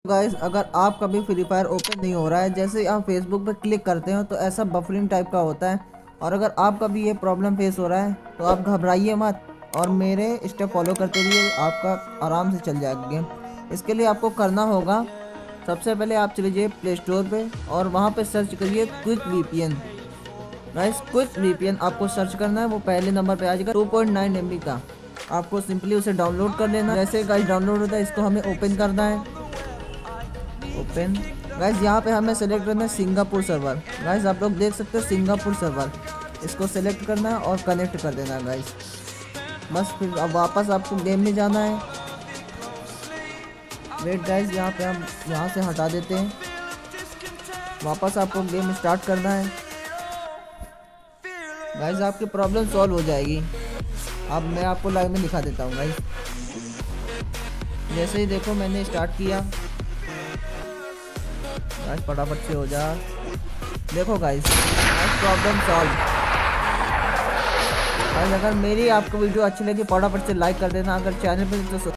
Guys, अगर आप कभी फ्री फायर ओपन नहीं हो रहा है, जैसे ही आप फेसबुक पर क्लिक करते हो तो ऐसा बफरिंग टाइप का होता है। और अगर आप कभी ये प्रॉब्लम फेस हो रहा है तो आप घबराइए मत और मेरे स्टेप फॉलो करते रहिए, आपका आराम से चल जाएगा गेम। इसके लिए आपको करना होगा, सबसे पहले आप चले जाइए प्ले स्टोर पे और वहाँ पे सर्च करिए quick VPN. Guys, quick VPN आपको सर्च करना है, वो पहले नंबर पे आ जाएगा 2.9 MB का। आपको सिंपली उसे डाउनलोड कर लेना। जैसे गाइस डाउनलोड होता है, इसको हमें ओपन करना है। ओपन। गाइस, यहाँ पे हमें सेलेक्ट करना है सिंगापुर सर्वर। गाइस, आप लोग देख सकते हो सिंगापुर सर्वर, इसको सेलेक्ट करना है और कनेक्ट कर देना है गाइस। बस फिर अब वापस आपको गेम में जाना है। वेट गाइस, यहाँ पे हम यहाँ से हटा देते हैं, वापस आपको गेम स्टार्ट करना है। गाइस, आपकी प्रॉब्लम सॉल्व हो जाएगी। अब मैं आपको लाइव में दिखा देता हूँ गाइस। जैसे ही देखो मैंने स्टार्ट किया, गाइस फटाफट से हो जा। देखो गाइस, प्रॉब्लम सॉल्व। गाइस, अगर मेरी आपको वीडियो अच्छी लगी फटाफट से लाइक कर देना। अगर चैनल पर तो